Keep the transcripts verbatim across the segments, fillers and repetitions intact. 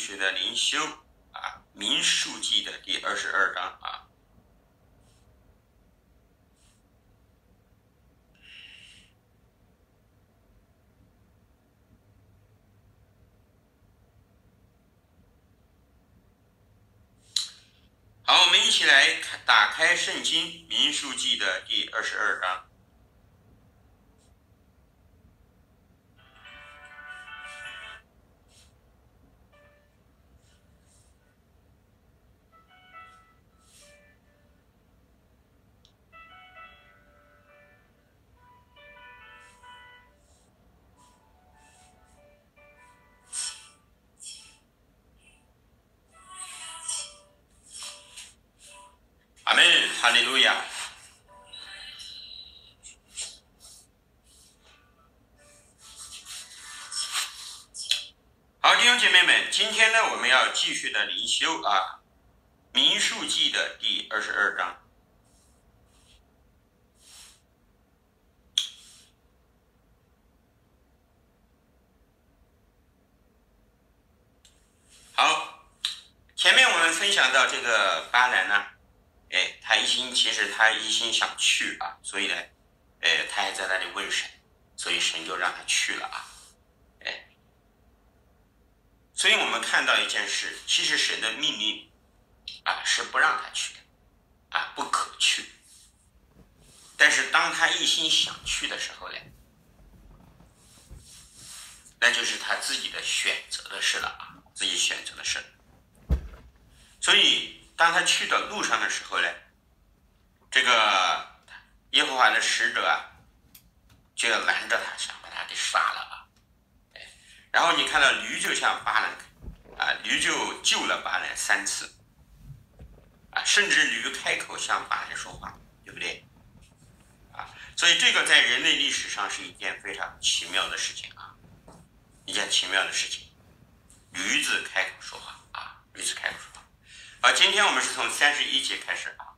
续的灵修啊，民数记的第二十二章啊。好，我们一起来打开圣经民数记的第二十二章。阿们，哈利路亚。好，弟兄姐妹们，今天呢，我们要继续的灵修啊，民数记的第二十二章。好，前面我们分享到这个巴兰呢，哎，他一心其实他一心想去啊，所以呢，哎，他还在那里问神，所以神就让他去了啊，哎，所以我们看到一件事，其实神的命令啊是不让他去的，啊不可去，但是当他一心想去的时候呢，那就是他自己的选择的事了啊，自己选择的事。所以当他去到路上的时候呢，这个耶和华的使者啊，就要拦着他，想把他给杀了啊。然后你看到驴就向巴兰啊，驴就救了巴兰三次啊，甚至驴开口向巴兰说话，对不对？啊，所以这个在人类历史上是一件非常奇妙的事情啊，一件奇妙的事情。驴子开口说话啊，驴子开口说话。好，今天我们是从三十一节开始啊。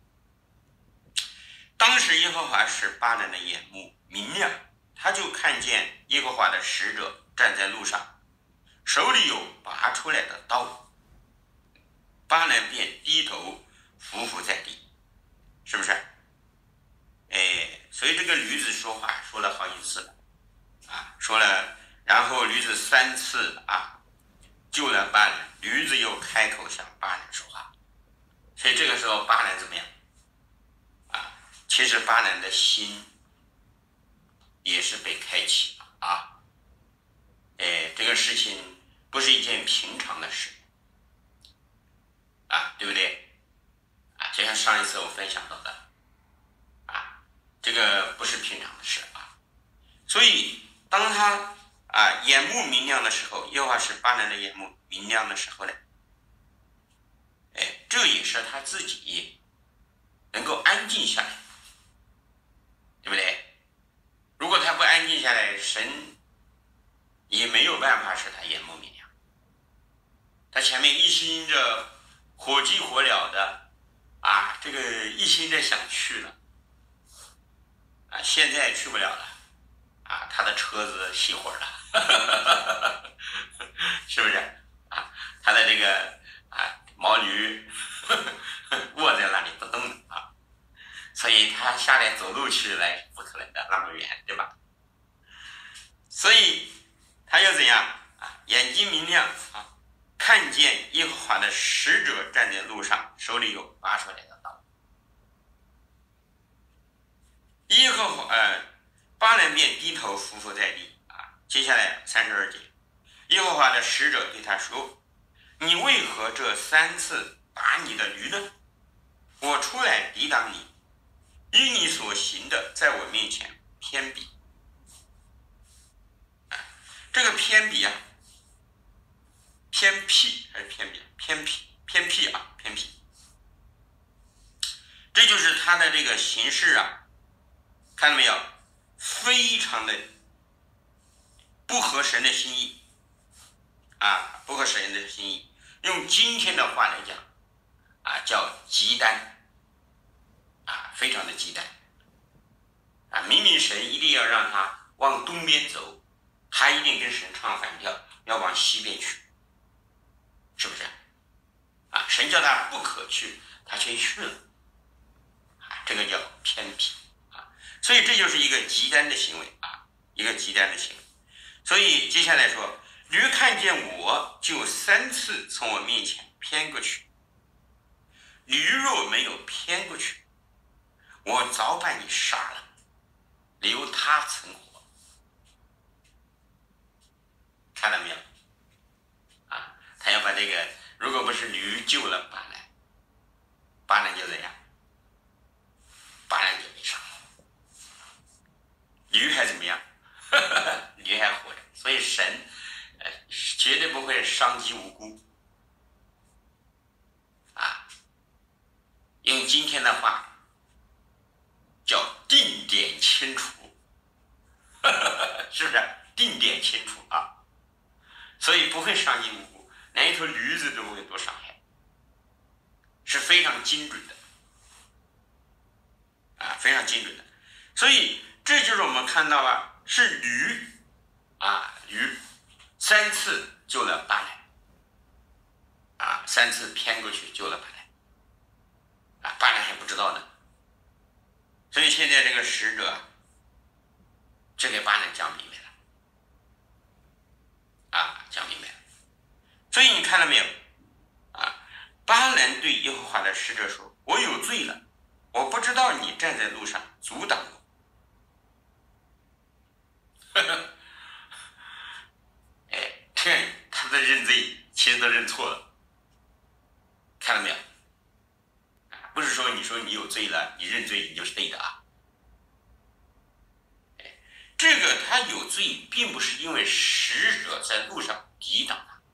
当时耶和华使巴兰的眼目明亮，他就看见耶和华的使者站在路上，手里有拔出来的刀。巴兰便低头伏伏在地，是不是？哎，所以这个驴子说话说了好几次了啊，说了，然后驴子三次啊救了巴兰，驴子又开口向巴兰说话，所以这个时候巴兰怎么样啊？其实巴兰的心也是被开启了啊，哎，这个事情不是一件平常的事啊，对不对？啊，就像上一次我分享到的啊，这个不是平常的事啊，所以当他啊，眼目明亮的时候，耶和华使巴兰的眼目明亮的时候呢，哎，这也是他自己能够安静下来，对不对？如果他不安静下来，神也没有办法使他眼目明亮。他前面一心着火急火燎的啊，这个一心着想去了啊，现在去不了了啊，他的车子熄火了。是不是啊？他的这个啊毛驴卧在那里不动啊，所以他下来走路去来不可能的，那么远，对吧？所以他又怎样啊？眼睛明亮啊，看见耶和华的使者站在路上，手里有拔出来的刀。耶和华呃，巴兰便低头伏伏在地。接下来三十二节，耶和华的使者对他说：“你为何这三次打你的驴呢？我出来抵挡你，因你所行的在我面前偏僻。”这个偏僻啊，偏僻还是偏僻？偏僻，偏僻啊，偏僻。这就是他的这个行事啊，看到没有？非常的不合神的心意啊，不合神的心意。用今天的话来讲啊，叫极端啊，非常的极端啊。明明神一定要让他往东边走，他一定跟神唱反调，要往西边去叫他不可去，他却去了，啊，这个叫偏僻啊。所以这就是一个极端的行为啊，一个极端的行为。所以接下来说，驴看见我，就三次从我面前偏过去。驴若没有偏过去，我早把你杀了，留他存活。看到没有？啊，他要把这个，如果不是驴救了巴兰，巴兰就怎样？巴兰就被杀了，驴还怎么样？驴还活着。所以神，呃，绝对不会伤及无辜。啊，用今天的话叫定点清除，是不是？定点清除啊，所以不会伤及无辜，连一头驴子都不会多伤害，是非常精准的，啊，非常精准的。所以这就是我们看到了，是驴，啊，驴三次救了巴兰，啊，三次偏过去救了巴兰，啊，巴兰还不知道呢。所以现在这个使者就给巴兰讲明白了，啊，讲明白了。所以你看到没有？啊，巴兰对耶和华的使者说：“我有罪了，我不知道你站在路上阻挡我。”呵呵，哎，这他的认罪其实都认错了，看到没有？不是说你说你有罪了，你认罪你就是对的啊。这个他有罪，并不是因为使者在路上抵挡他。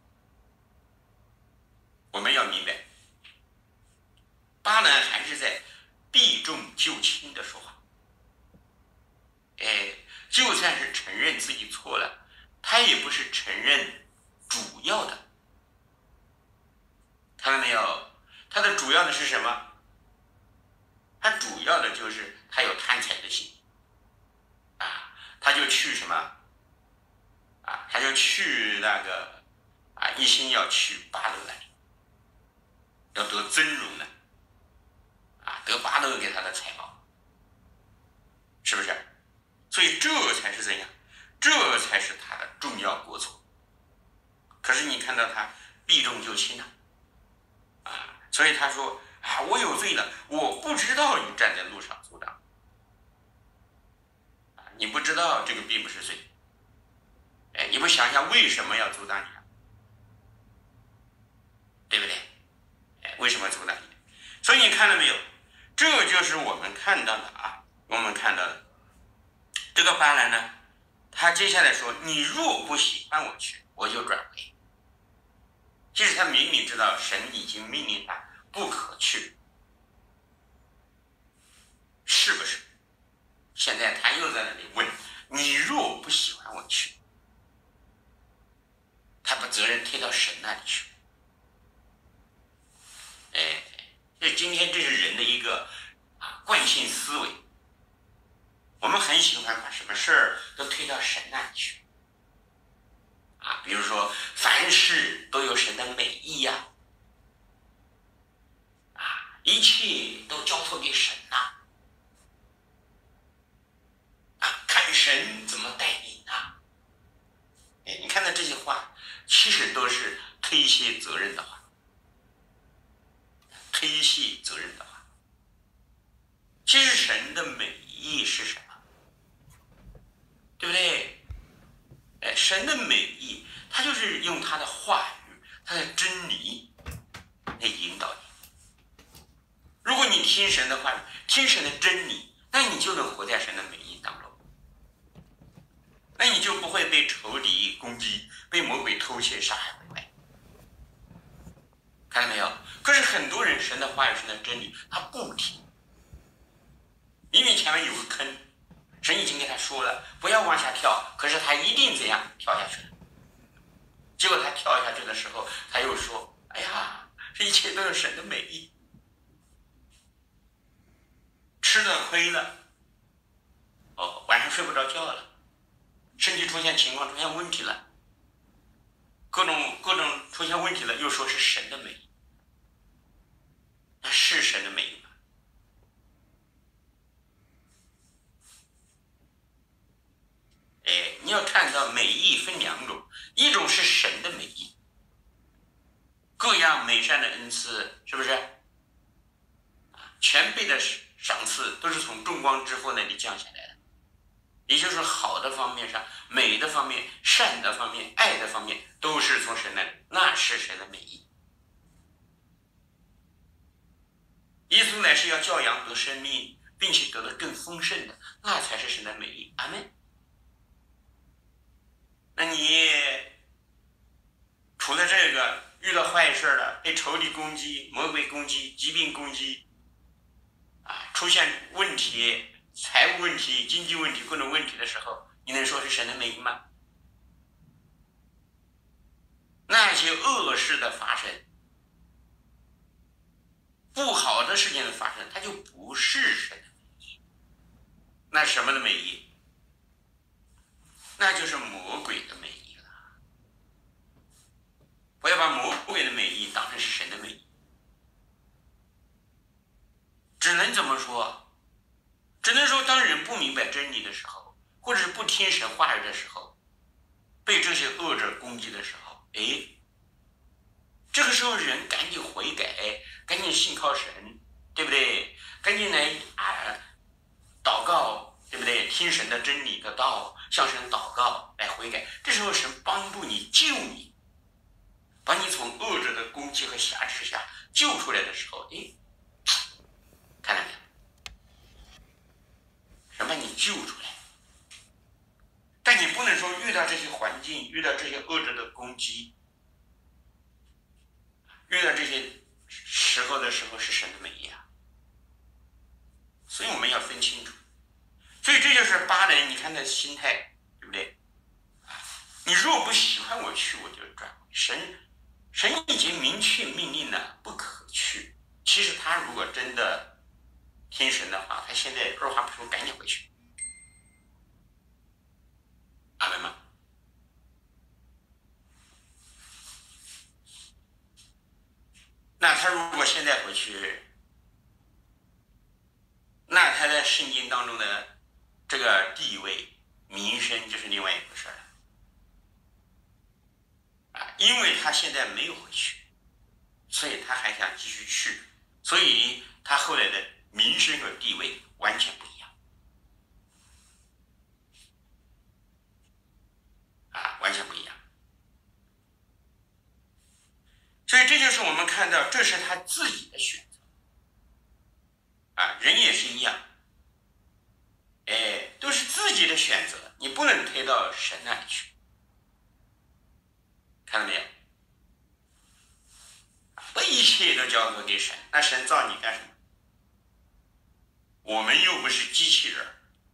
我们要明白，巴兰还是在避重就轻的说话。哎，就算是承认自己错了，他也不是承认主要的。看到没有？他的主要的是什么？他主要的就是他有贪财的心，啊，他就去什么，啊，他就去那个，啊，一心要去巴勒那里，要得尊荣呢，啊，得巴勒给他的财宝，是不是？所以这才是怎样？这才是他的重要过错。可是你看到他避重就轻了，啊，所以他说。啊，我有罪了，我不知道你站在路上阻挡，啊，你不知道这个并不是罪，哎，你不想想为什么要阻挡你啊？对不对？哎，为什么阻挡你？所以你看到没有？这就是我们看到的啊，我们看到的这个巴兰呢，他接下来说：“你若不喜欢我去，我就转回。”其实他明明知道神已经命令他。不可去，是不是？现在他又在那里问：“你若不喜欢我去？”他把责任推到神那里去。哎，这今天这是人的一个啊惯性思维。我们很喜欢把什么事儿都推到神那里去。啊，比如说凡事都有神的美意呀、啊。一切都交托给神呐、啊，啊，看神怎么带领啊！哎，你看到这些话，其实都是推卸责任的话，推卸责任的话。其实神的美意是什么？对不对？哎，神的美意，他就是用他的话语、他的真理来引导你。如果你听神的话语，听神的真理，那你就能活在神的美意当中，那你就不会被仇敌攻击，被魔鬼偷窃、杀害、毁坏。看到没有？可是很多人神的话语、神的真理，他不听。明明前面有个坑，神已经跟他说了不要往下跳，可是他一定怎样跳下去了。结果他跳下去的时候，他又说：“哎呀，这一切都是神的美意。”吃了亏了，哦，晚上睡不着觉了，身体出现情况出现问题了，各种各种出现问题了，又说是神的美意， 是神的美意吗？哎，你要看到美意分两种，一种是神的美意，各样美善的恩赐，是不是？全备的赏赐都是从众光之父那里降下来的，也就是好的方面上、美的方面、善的方面、爱的方面，都是从神那里，那是神的美意。耶稣乃是要教养得生命，并且得的更丰盛的，那才是神的美意。阿们。那你除了这个遇到坏事了，被仇敌攻击、魔鬼攻击、疾病攻击，啊，出现问题、财务问题、经济问题、各种问题的时候，你能说是神的美意吗？那些恶事的发生，不好的事情的发生，它就不是神的美意。那什么的美意？那就是魔鬼的美意了。不要把魔鬼的美意当成是神的美意。只能怎么说？只能说当人不明白真理的时候，或者是不听神话语的时候，被这些恶者攻击的时候，哎，这个时候人赶紧悔改，赶紧信靠神，对不对？赶紧来啊祷告，对不对？听神的真理的道，向神祷告来悔改。这时候神帮助你、救你，把你从恶者的攻击和辖制下救出来的时候，哎，看到没有？神把你救出来。但你不能说遇到这些环境，遇到这些恶者的攻击，遇到这些时候的时候是神的美意啊。所以我们要分清楚。所以这就是巴兰，你看他的心态，对不对？你若不喜欢我去，我就转回。神神已经明确命令了，不可去。其实他如果真的听神的话，他现在二话不说赶紧回去。阿门吗？那他如果现在回去，那他在圣经当中的这个地位、名声就是另外一回事了。啊，因为他现在没有回去，所以他还想继续去，所以他后来的名声和地位完全不一样。啊，完全不一样。所以这就是我们看到，这是他自己的选择。啊，人也是一样，哎，都是自己的选择，你不能推到神那里去。看到没有？把一切都交托给神，那神造你干什么？我们又不是机器人，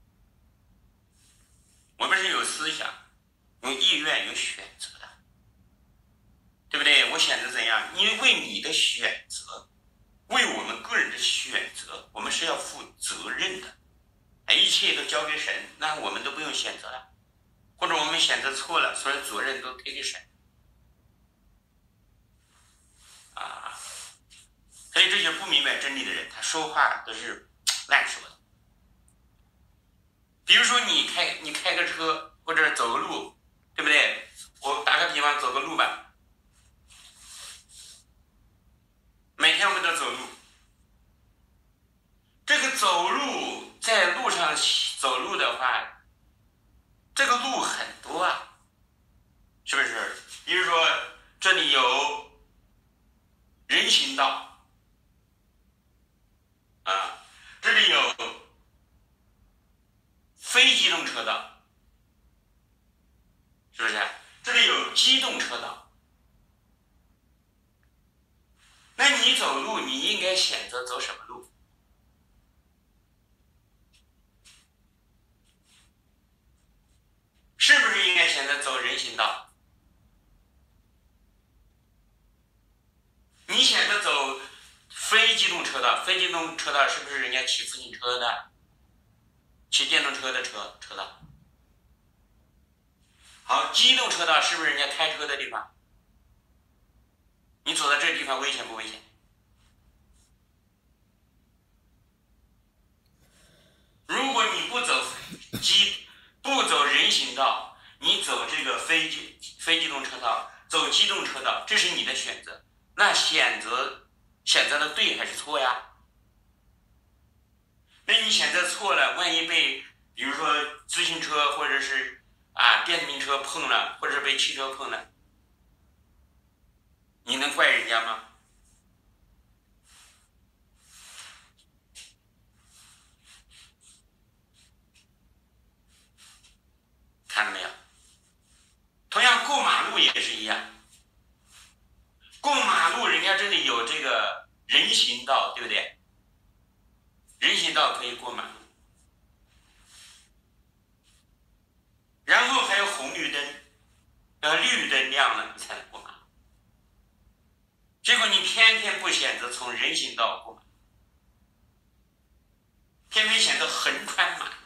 我们是有思想、有意愿、有选择的，对不对？我选择怎样？因为你的选择，为我们个人的选择，我们是要负责任的。一切都交给神，那我们都不用选择了，或者我们选择错了，所有责任都推给神。啊，所以这些不明白真理的人，他说话都是乱说的。比如说你开你开个车或者走个路，对不对？我打个比方，走个路吧，每天我们都走路。这个走路在路上走路的话，这个路很多啊，是不是？比如说这里有人行道啊，这里有非机动车道，是不是？这里有机动车道。那你走路，你应该选择走什么路？是不是应该选择走人行道？你选择走非机动车道，非机动车道是不是人家骑自行车的、骑电动车的车车道？好，机动车道是不是人家开车的地方？你走到这个地方危险不危险？ 机动车道，这是你的选择，那选择选择的对还是错呀？那你选择错了，万一被比如说自行车或者是啊电瓶车碰了，或者被汽车碰了，你能怪人家吗？看到没有？同样过马路也是一样，过马路人家这里有这个人行道，对不对？人行道可以过马路，然后还有红绿灯，呃，绿灯亮了你才能过马路。结果你偏偏不选择从人行道过马路，偏偏选择横穿马路。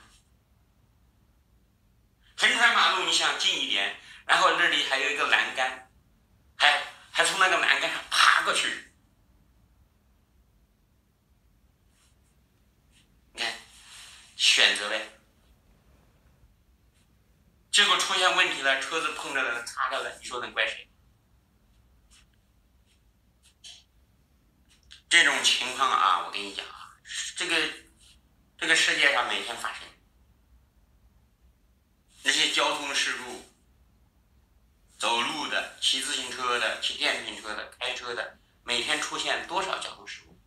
横穿马路你想近一点，然后这里还有一个栏杆，还还从那个栏杆上爬过去。你看，选择呗。结果出现问题了，车子碰着了，擦着了，你说能怪谁？这种情况啊，我跟你讲啊，这个这个世界上每天发生。那些交通事故，走路的、骑自行车的、骑电瓶车的、开车的，每天出现多少交通事故？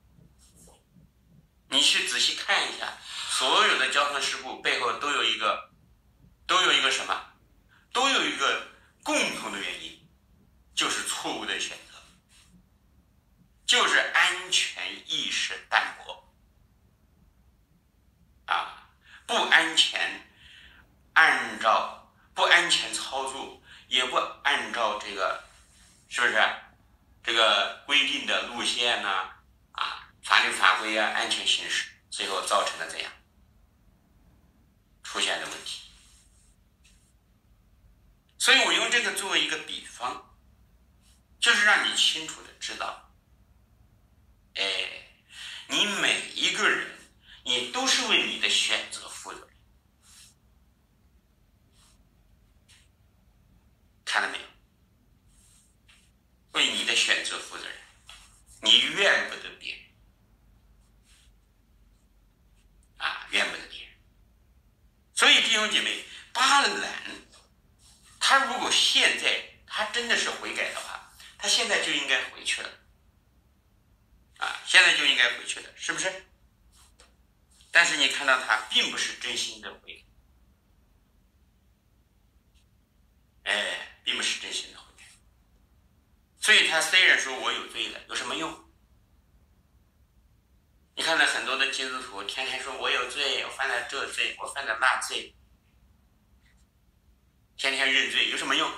你去仔细看一下，所有的交通事故背后都有一个，都有一个什么？都有一个共同的原因，就是错误的选择，就是安全意识淡薄，啊，不安全。按照不安全操作，也不按照这个，是不是这个规定的路线呐、啊，啊，法律法规啊，安全行驶，最后造成了怎样出现的问题？所以我用这个作为一个比方，就是让你清楚的知道，哎，你每一个人，你都是为你的选择负责任。看到没有？为你的选择负责任，你怨不得别人啊，怨不得别人。所以弟兄姐妹，巴兰他如果现在他真的是悔改的话，他现在就应该回去了啊，现在就应该回去了，是不是？但是你看到他并不是真心的悔改，哎，并不是真心的悔改。所以他虽然说我有罪了，有什么用？你看到很多的基督徒天天说我有罪，我犯了这罪，我犯了那罪，天天认罪，有什么用？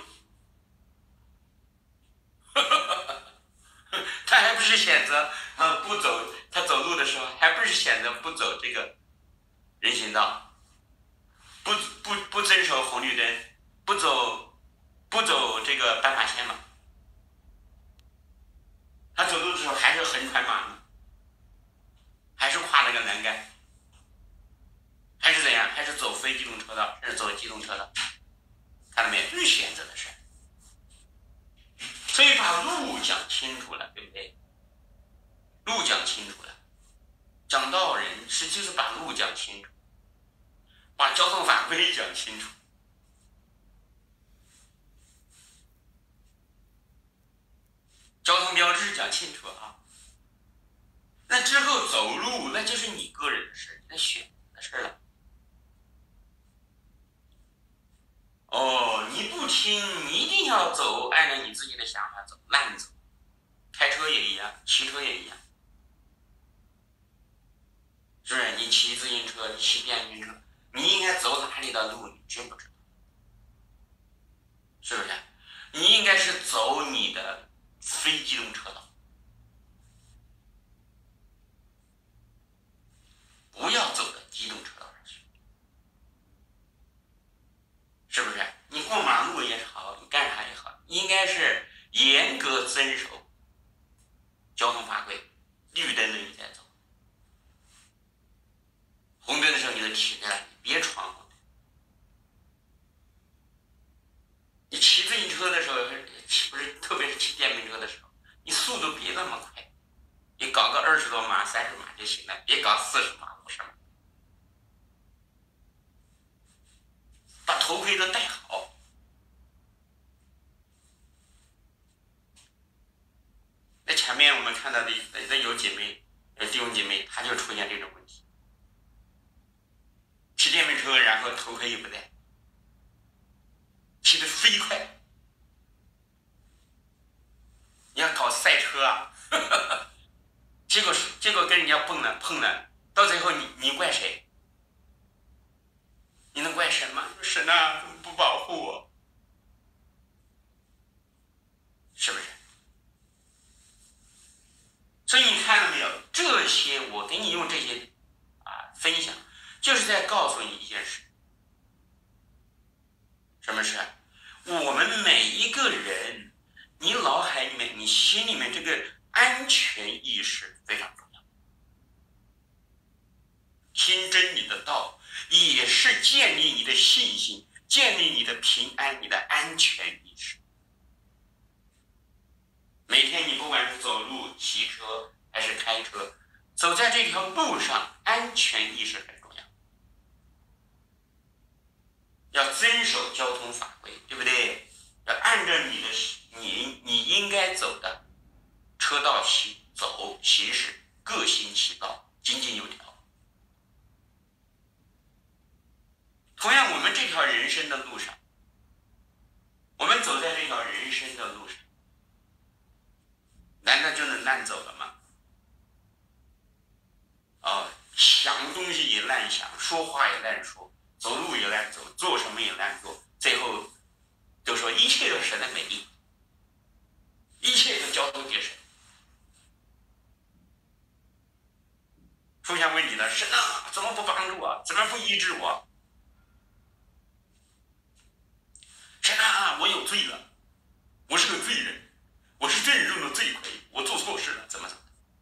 他还不是选择啊不走，他走路的时候还不是选择不走这个人行道，不不不遵守红绿灯，不走不走这个斑马线嘛？他走路的时候还是横穿马路，还是跨那个栏杆，还是怎样？还是走非机动车道，还是走机动车道？看到没有？这是选择的事。所以把路讲清楚了，对不对？路讲清楚了，讲道人是就是把路讲清楚，把交通法规讲清楚。交通标志讲清楚啊，那之后走路那就是你个人的事，那选的事了。哦，你不听，你一定要走，按照你自己的想法走，烂走。开车也一样，骑车也一样，是不是？你骑自行车，你骑电瓶车，你应该走哪里的路，你知不知道？是不是？你应该是走你的非机动车道，不要走到机动车道上去，是不是？你过马路也好，你干啥也好，应该是严格遵守交通法规，绿灯的你再走，红灯的时候你就停下来，你别闯红灯。你骑自行车的时候， 骑不是，特别是骑电瓶车的时候，你速度别那么快，你搞个二十多码、三十码就行了，别搞四十码、五十码。把头盔都戴好。那前面我们看到的那有姐妹、有弟兄姐妹，他就出现这种问题，骑电瓶车，然后头盔也不戴，骑得飞快。你要搞赛车啊，呵呵，结果结果跟人家碰了碰了，到最后你你怪谁？你能怪神吗？神啊，怎么不保护我？是不是？所以你看到没有？这些我给你用这些啊分享，就是在告诉你一件事。什么事？我们每一个人，你脑海里面、你心里面这个安全意识非常重要。听真理的道，也是建立你的信心，建立你的平安、你的安全意识。每天你不管是走路、骑车还是开车，走在这条路上，安全意识很重要。要遵守交通法规，对不对？要按照你的你你应该走的车道行走行驶，各行其道，井井有条。同样，我们这条人生的路上，我们走在这条人生的路上，难道就能烂走了吗？哦，想东西也烂想，说话也烂说，走路也烂走，做什么也烂做，最后就说一切都是神的美意，一切都交托给神。出现问题了，神啊，怎么不帮助我？怎么不医治我？神啊，我有罪了，我是个罪人，我是罪人中的罪魁，我做错事了，怎么怎么？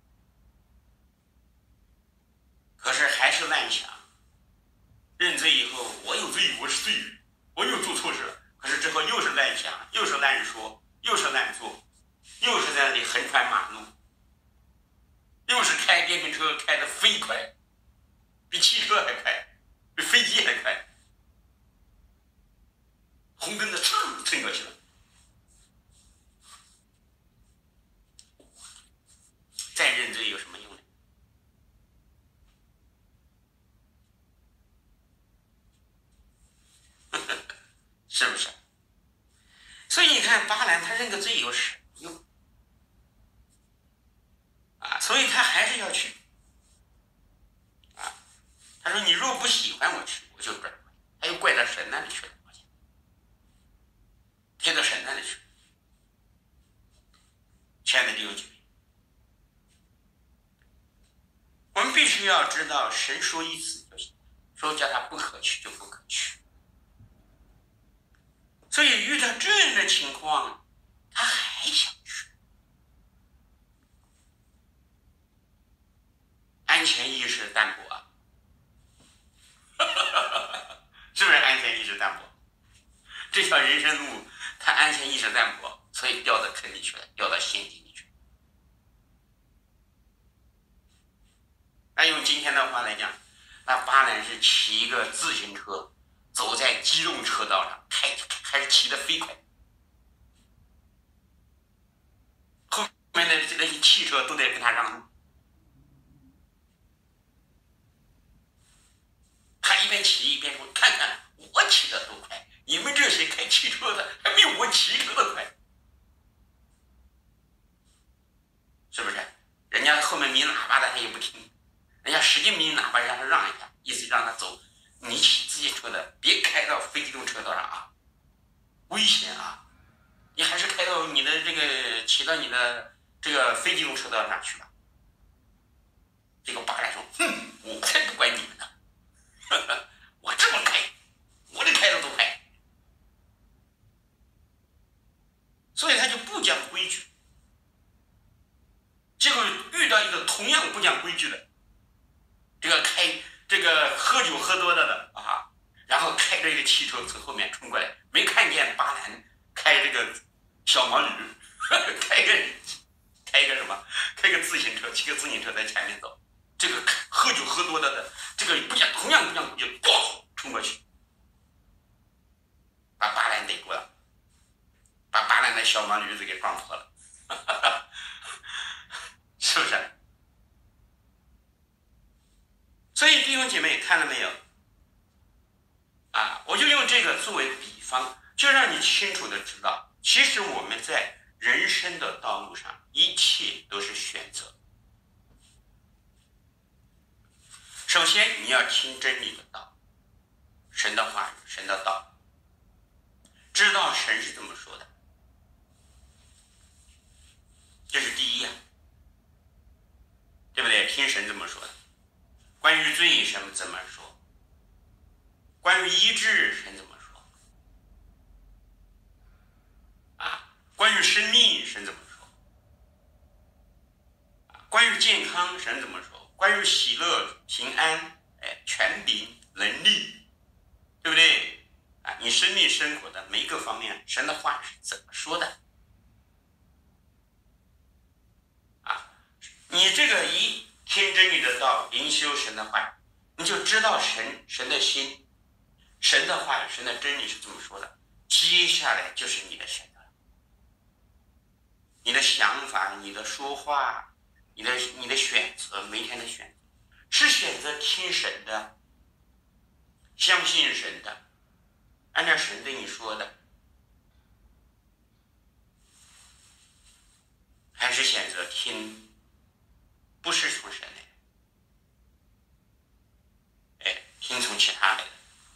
可是还是烂想，认罪以后，我有罪，我是罪人，我又做错事了。可是之后又是烂想，又是烂说，又是烂做，又是在那里横穿马路，又是开电瓶车开得飞快，比汽车还快，比飞机还快，红灯的唰蹭过去了。再认罪有什么用呢？是不是？所以你看，巴兰他认个罪有什么用啊？所以他还是要去啊。他说：“你若不喜欢我去，我就不让。”他又怪到神那里去了，贴到神那里去。亲爱的弟兄姐妹，我们必须要知道，神说一次就行，说叫他不可去就不可去。所以遇到这样的情况，他还想去，安全意识淡薄啊，是不是安全意识淡薄？这条人生路，他安全意识淡薄，所以掉到坑里去了，掉到陷阱里去了。那用今天的话来讲，那巴兰是骑一个自行车，走在机动车道上，开还是骑得飞快，后面的那些汽车都得跟他让路。他一边骑一边说：“看看我骑得多快，你们这些开汽车的还没有我骑车的快。”是不是？人家后面鸣喇叭的他也不听，人家使劲鸣喇叭让他让一下，意思让他走。你骑自行车的别开到非机动车道上啊，危险啊！你还是开到你的这个骑到你的这个非机动车道上去吧。这个巴兰说：“哼，我才不管你们呢，呵呵，我这么开，我得开得多快。”所以他就不讲规矩。结果遇到一个同样不讲规矩的，这个开这个喝酒喝多了的啊，然后开着一个汽车从后面冲过来，没看见巴兰开这个小毛驴，开个开一个什么，开个自行车，骑个自行车在前面走。这个喝酒喝多了的，这个不讲同样不讲就咣冲过去，把巴兰逮过了，把巴兰的小毛驴子给撞破了，是不是？所以弟兄姐妹看了没有？啊，我就用这个作为比方，就让你清楚的知道，其实我们在人生的道路上，一切都是选择。首先，你要听真理的道，神的话语，神的道，知道神是怎么说的，这是第一啊，对不对？听神怎么说的。关于罪神怎么说？关于医治神怎么说？啊，关于生命神怎么说？啊，关于健康神怎么说？关于喜乐、平安、哎、权柄、能力，对不对？啊，你生命生活的每一个方面，神的话是怎么说的？啊，你这个一听真理的道，灵修神的话，你就知道神神的心，神的话，神的真理是怎么说的。接下来就是你的选择，你的想法，你的说话。你的你的选择，每天的选择，是选择听神的，相信神的，按照神对你说的，还是选择听不是从神来的，哎，听从其他的，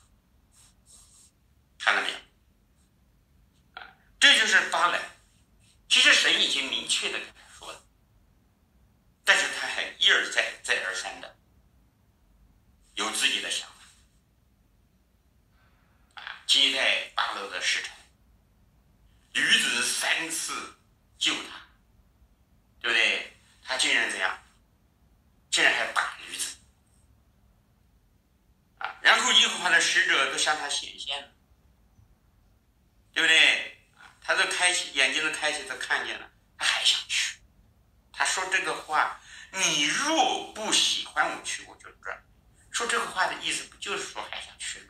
看到没有？啊，这就是巴兰。其实神已经明确的跟他说了。但是他还一而再再而三的有自己的想法，啊，接待巴勒的使臣，驴子三次救他，对不对？他竟然怎样？竟然还打驴子，啊，然后耶和华的使者都向他显现了，对不对？他都开启眼睛都开启，都看见了，他还想去。他说这个话，你若不喜欢我去，我就这儿。说这个话的意思不就是说还想去吗？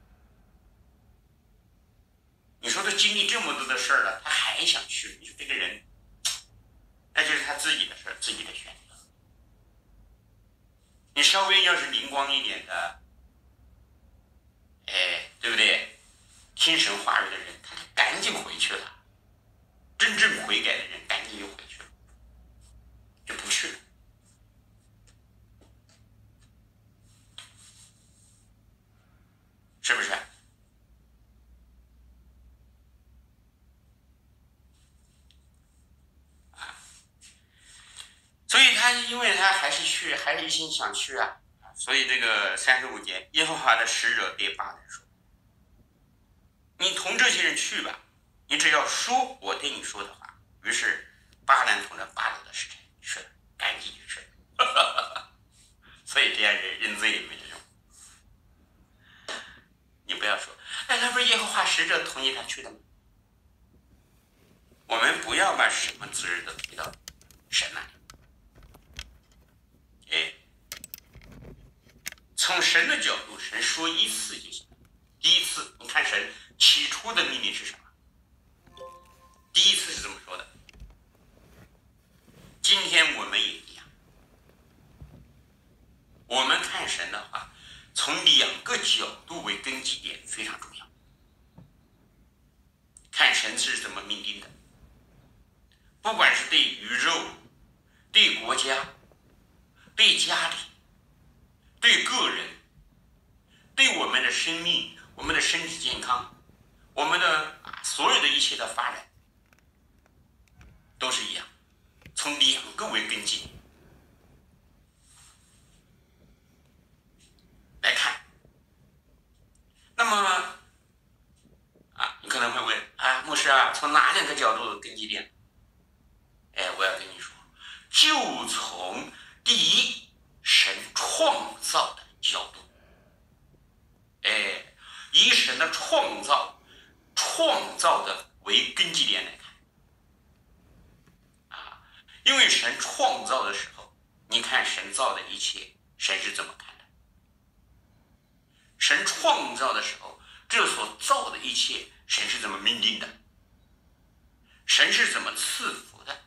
你说都经历这么多的事儿了，他还想去，你说这个人，那就是他自己的事儿，自己的选择。你稍微要是灵光一点的，哎，对不对？听神话语的人，他赶紧回去了。真正悔改的人，赶紧又回去了。就不去了，是不是？啊，所以他因为他还是去，还是一心想去啊，所以这个三十五节，耶和华的使者对巴兰说：“你同这些人去吧，你只要说我对你说的话。”于是巴兰同着巴勒的使臣去了，赶紧就去了。所以这样人认罪也没有用。你不要说，哎，那不是耶和华使者同意他去的吗？我们不要把什么责任都推到神那里。哎，从神的角度，神说一次就行了。第一次，你看神起初的命令是什么？第一次是这么说的。今天我们也一样，我们看神的话，从两个角度为根基点非常重要。看神是怎么命令的，不管是对宇宙、对国家、对家庭、对个人、对我们的生命、我们的身体健康、我们的所有的一切的发展，都是一样，从两个为根基来看。那么啊，你可能会问啊，牧师啊，从哪两个角度根基点？哎，我要跟你说，就从第一，神创造的角度，哎，以神的创造、创造的为根基点来看， 因为神创造的时候，你看神造的一切，神是怎么看的？神创造的时候，这所造的一切，神是怎么命令的？神是怎么赐福的？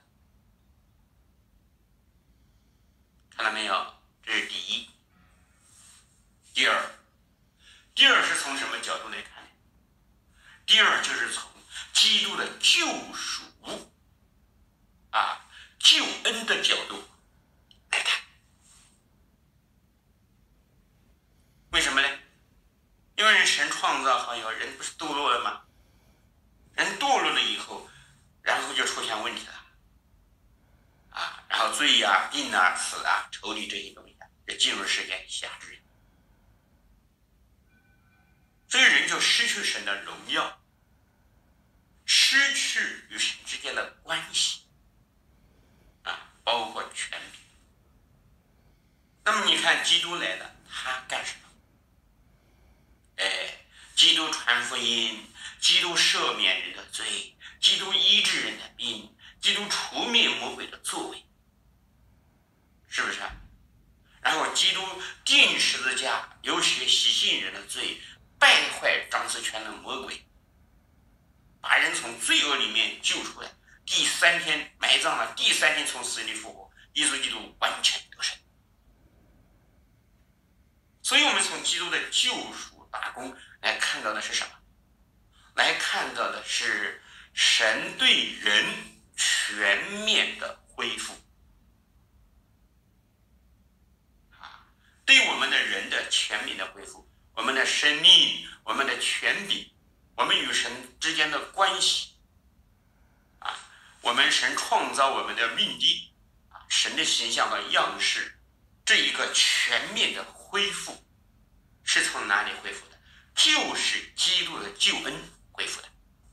看到没有？这是第一。第二，第二是从什么角度来看？第二就是从基督的救赎啊、救恩的角度来看。为什么呢？因为神创造好以后，人不是堕落了吗？人堕落了以后，然后就出现问题了啊，然后罪啊、病啊、死啊、仇敌这些东西啊，就进入世界辖制人，所以人就失去神的荣耀，失去与神之间的关系啊，包括权柄。那么你看，基督来了，他干什么？哎，基督传福音，基督赦免人的罪，基督医治人的病，基督除灭魔鬼的作为，是不是啊？然后基督钉十字架，流血洗净人的罪，败坏张思权的魔鬼，把人从罪恶里面救出来，第三天埋葬了，第三天从死里复活，耶稣基督完全得胜。所以我们从基督的救赎大功来看到的是什么？来看到的是神对人全面的恢复，对我们的人的全面的恢复，我们的生命，我们的权柄，我们与神之间的关系啊，我们神创造我们的命定啊，神的形象的样式，这一个全面的恢复是从哪里恢复的？就是基督的救恩恢复的。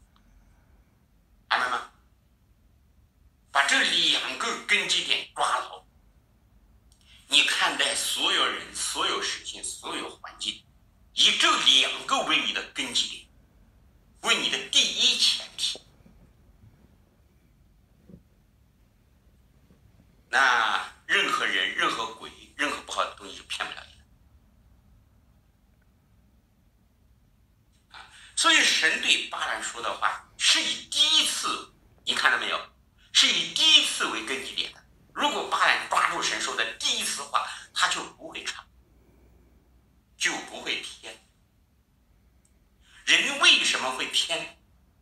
明白吗？把这两个根基点抓牢，你看待所有人、所有事情、所有环境，以这两个为你的根基点，为你的第一前提，那任何人、任何鬼、任何不好的东西就骗不了你了。所以神对巴兰说的话是以第一次，你看到没有？是以第一次为根基点的。如果巴兰抓住神说的第一次话，他就不会唱，就不会偏。人为什么会偏？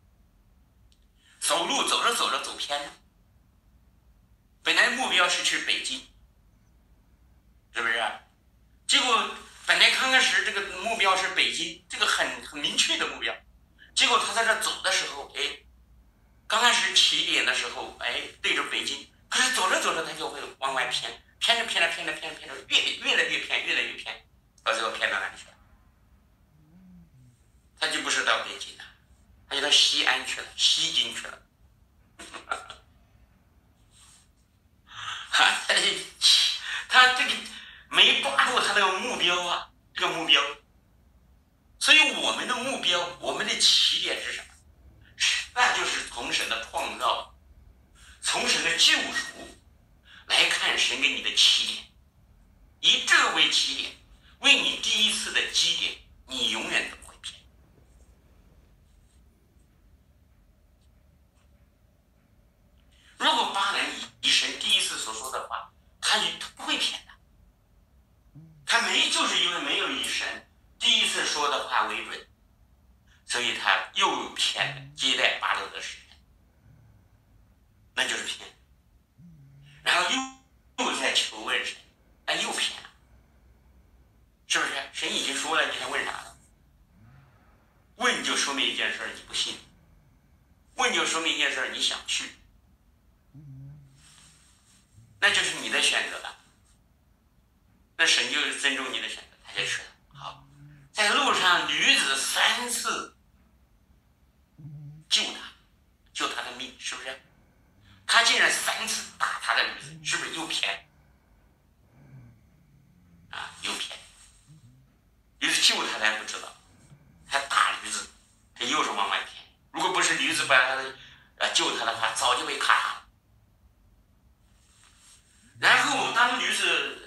走路走着走着走偏了。本来目标是去北京，是不是？结果本来刚开始这个目标是北京，这个很很明确的目标。结果他在这走的时候，哎，刚开始起点的时候，哎，对着北京，可是走着走着他就会往外偏，偏着偏着偏着偏着偏着，越越来越偏，越来越偏，到最后偏到哪里去了？他就不是到北京了，他就到西安去了，西京去了。他他这个没抓住他这个目标啊，这个目标。所以我们的目标，我们的起点是什么？那就是从神的创造，从神的救赎来看神给你的起点，以这个为起点，为你第一次的基点，你永远都不会偏。如果巴兰以神第一次所说的话，他他不会偏的，他没就是因为没有以神第一次说的话为准，所以他又偏了，接待巴勒的使人，那就是偏。然后又又在求问神，那又偏了，是不是？神已经说了，你还问啥呢？问就说明一件事，你不信；问就说明一件事，你想去，那就是你的选择了。那神就尊重你的选择，他就去了。好。在路上，驴子三次救他，救他的命，是不是？他竟然三次打他的驴子，是不是又偏？啊，又偏。驴子救他，他还不知道，他打驴子，他又是往外偏。如果不是驴子把他呃救他的话，早就被咔嚓了。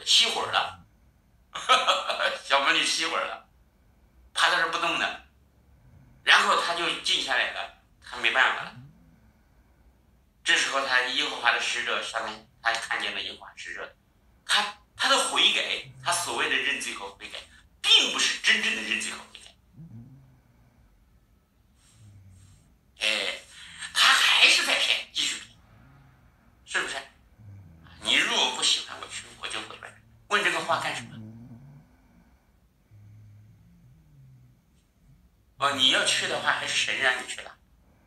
熄火了，小魔女熄火了，趴在这不动的，然后他就静下来了，他没办法了。这时候他耶和华的使者上来，他看见了耶和华使者，他他的悔改，他所谓的认罪和悔改，并不是真正的认罪和悔改，哎，他还是在骗，继续骗，是不是？你如果不喜欢我去，我就回来。问这个话干什么？哦，你要去的话，还是神让你去的，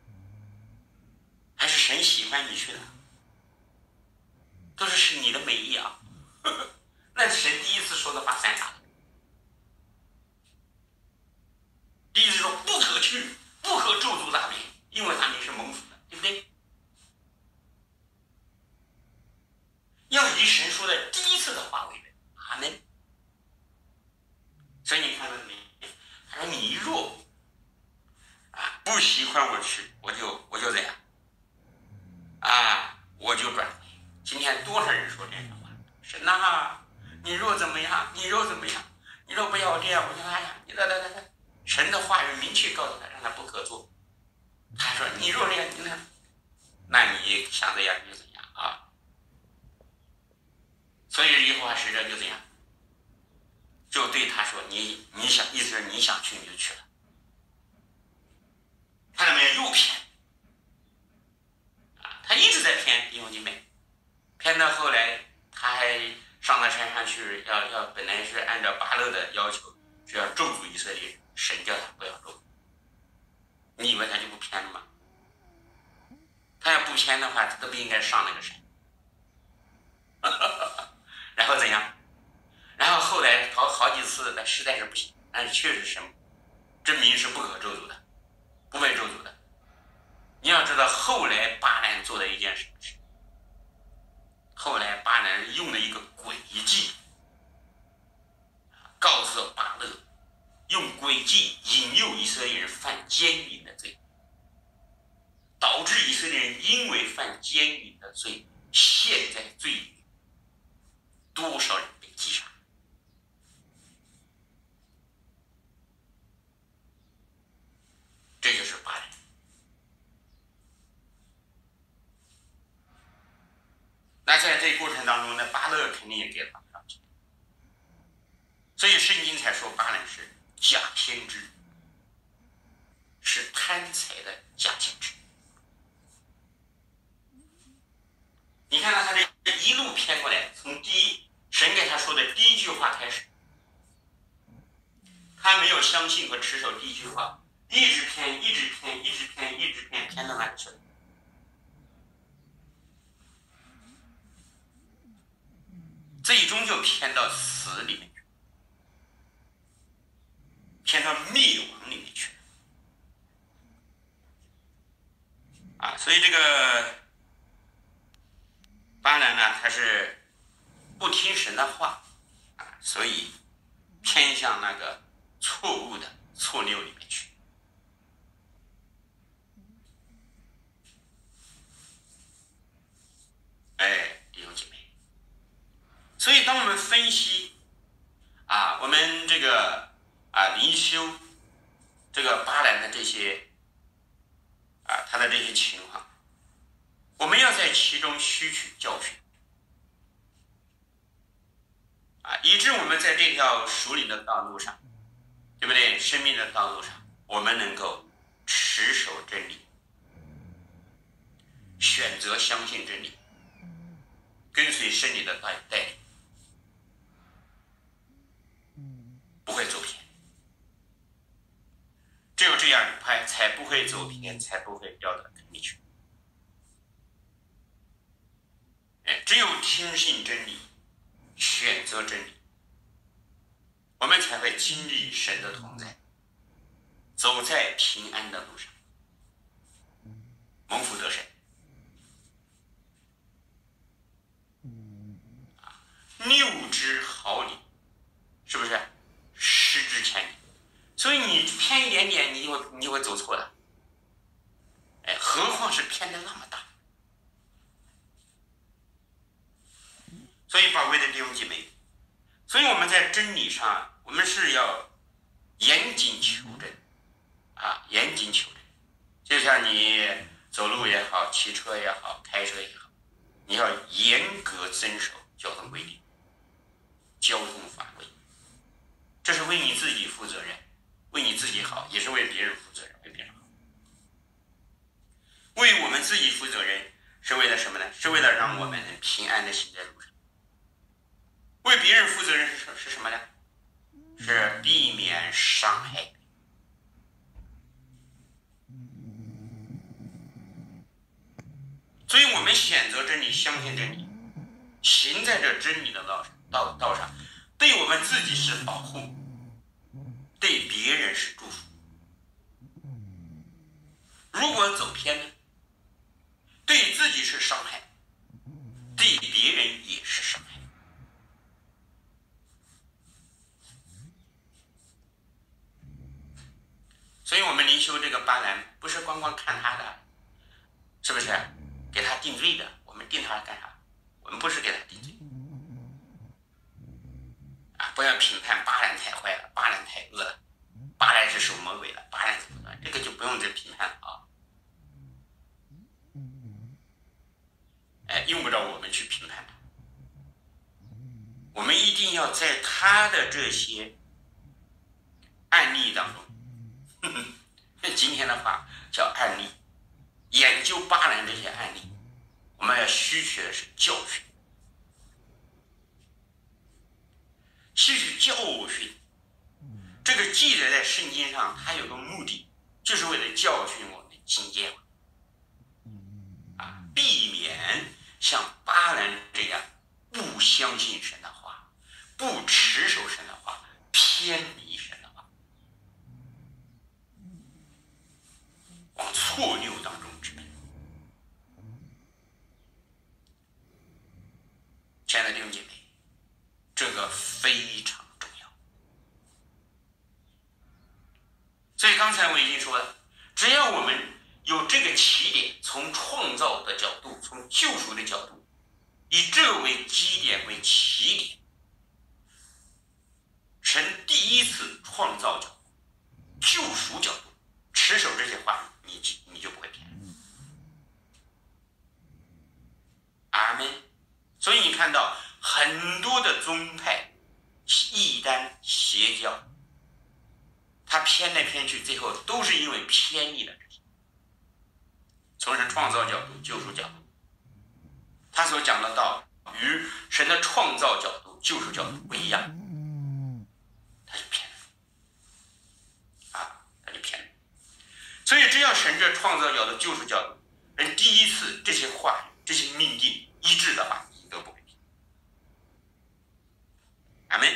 还是神喜欢你去的？都是是你的美意啊！呵呵，那神第一次说的话算啥？第一次说不可去，不可咒诅大民，因为大民是蒙福的，对不对？要以神说的第一次的话为准，阿门。所以你看到没？他说你若啊不喜欢我去，我就我就这样啊，我就转回。今天多少人说这样的话？神呐，你若怎么样？你若怎么样？你若不要这样，我就哎呀，你来来来来，神的话语明确告诉他，让他不可做。他说你若这样，你看，那你想怎样就怎样啊。所以耶和华使者就怎样，就对他说：“你你想，意思是你想去你就去了。”看到没有？又骗啊！他一直在骗弟兄姐妹，骗到后来，他还上到山上去，要要本来是按照巴勒的要求是要咒诅以色列人，神叫他不要咒。你以为他就不偏了吗？他要不偏的话，他都不应该上那个山。然后怎样？然后后来好好几次，那实在是不行，但是确实是真名是不可咒诅的，不被咒诅的。你要知道，后来巴兰做了一件什么事？后来巴兰用了一个诡计，告诉巴勒，用诡计引诱以色列人犯奸淫的罪，导致以色列人因为犯奸淫的罪陷在罪里，多少人被击杀？这就是巴兰。那在这个过程当中呢，巴勒肯定也给了上去，所以圣经才说巴兰是假先知，是贪财的假先知。你看到他这一路骗过来，从第一神给他说的第一句话开始，他没有相信和持守第一句话，一直骗，一直骗，一直骗，一直骗，骗到哪里去了？最终就骗到死里面去，骗到灭亡里面去了啊！所以这个巴兰呢，他是不听神的话啊，所以偏向那个错误的错谬里面去。哎，弟兄姐妹，所以当我们分析啊，我们这个啊灵修这个巴兰的这些啊他的这些情况，我们要在其中吸取教训啊，以致我们在这条属灵的道路上，对不对？生命的道路上，我们能够持守真理，选择相信真理，跟随圣灵的带带领，不会走偏。只有这样，才才不会走偏，才不会掉到坑里去。哎，只有听信真理，选择真理，我们才会经历神的同在，走在平安的路上，蒙福得胜。谬之毫厘，是不是？失之千里。所以你偏一点点，你就会你就会走错了。哎，何况是偏的那么大。所以，宝贵的弟兄姐妹， 所以我们在真理上，我们是要严谨求真啊，严谨求真。就像你走路也好，骑车也好，开车也好，你要严格遵守交通规定、交通法规，这是为你自己负责任，为你自己好，也是为别人负责任，为别人好。为我们自己负责任是为了什么呢？是为了让我们能平安的行在路上。为别人负责任是是什么呢？是避免伤害。所以我们选择真理，相信真理，行在这真理的道上道道上，对我们自己是保护，对别人是祝福。如果走偏呢，对自己是伤害，对别人也是伤害。所以我们灵修这个巴兰不是光光看他的，是不是给他定罪的？我们定他干啥？我们不是给他定罪啊！不要评判巴兰太坏了，巴兰太恶了，巴兰是属魔鬼的，巴兰怎么办？这个就不用再评判了啊！哎，用不着我们去评判他。我们一定要在他的这些案例当中，呵呵，今天的话叫案例，研究巴兰这些案例，我们要吸取的是教训，吸取教训。这个记载在圣经上，它有个目的，就是为了教训我们、警戒我们，啊，避免像巴兰这样不相信神的话，不持守神的话，偏离神的话，往错谬当中直奔。亲爱的弟兄姐妹，这个非常重要。所以刚才我已经说了，只要我们有这个起点，从创造的角度，从救赎的角度，以这为基点为起点，神第一次创造角度、救赎角度，持守这些话，你你就不会偏。阿们。所以你看到很多的宗派、异端、邪教，他偏来偏去，最后都是因为偏离了这些。从神创造角度、救赎角度，他所讲的道与神的创造角度、救赎角度不一样，他就偏了啊，他就偏了。所以只要神这创造角度、救赎角度，人第一次这些话、这些命定一致的话，你都不会偏。阿们。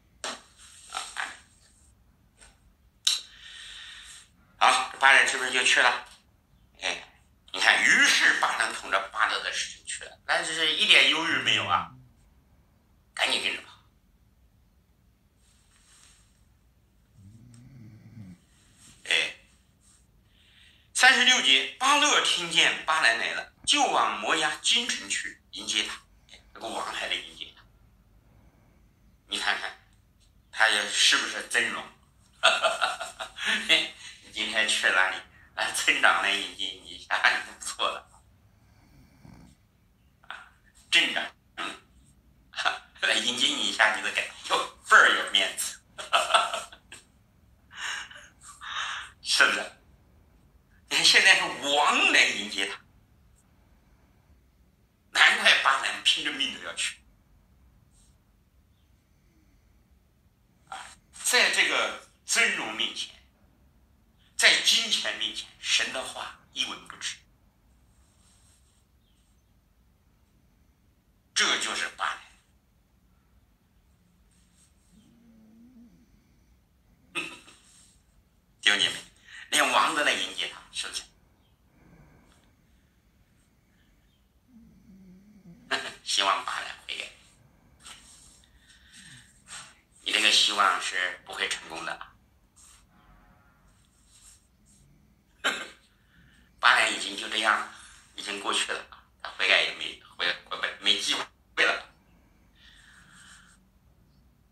好，巴兰是不是就去了？哎，你看，于是巴兰同着巴勒的事情去了，但是一点犹豫没有啊，赶紧跟着跑。哎，三十六节，巴勒听见巴兰来了，就往摩押京城去迎接他。这个王还来迎接他，你看看，他也是不是尊荣？今天去哪里？啊，村长来迎接你一下，你就不错了。啊，镇长，嗯，来迎接你一下，你的感哟倍儿有面子，是不是？你看现在是王来迎接他，难怪巴兰拼着命都要去。啊，在这个尊荣面前。在金钱面前，神的话一文不值，这就是巴兰。弟兄姐妹，连王都来迎接他，是不是？希望巴兰悔改，你这个希望是不会成功的。巴兰已经就这样，已经过去了，他悔改也没悔悔没机会了。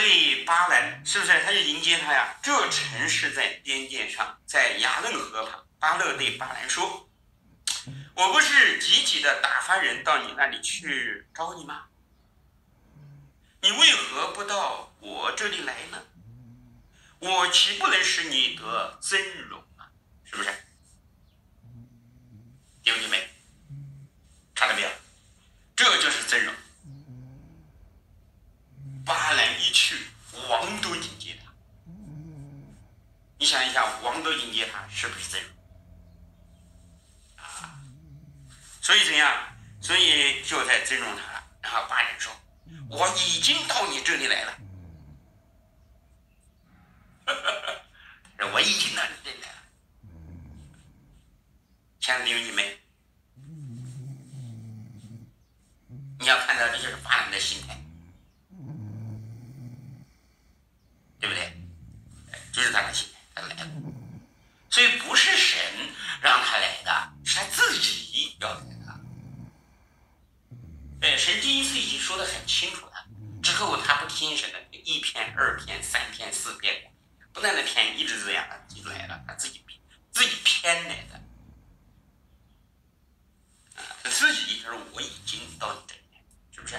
位巴兰是不是他就迎接他呀？这城是在边界上，在雅嫩河旁。巴勒对巴兰说：“我不是急急的打发人到你那里去招你吗？你为何不到我这里来呢？我岂不能使你得增荣吗？”是不是？弟兄姐妹，看到没有？这就是增荣。巴兰一去，王都迎接他。你想一下，王都迎接他，是不是增荣？啊，所以怎样？所以就在尊重他了。然后巴兰说：“我已经到你这里来了。我已经到你这里来了。”亲爱的弟兄姐妹，你要看到这就是巴兰的心态，对不对？这是他的心态，他来了。所以不是神让他来的，是他自己要来的。对，神第一次已经说得很清楚了，之后他不听神的，一篇、二篇、三篇、四篇，不断的偏，一直这样，他就来了，他自己自己偏来的。啊，他自己他说我已经到你这里来，是不是？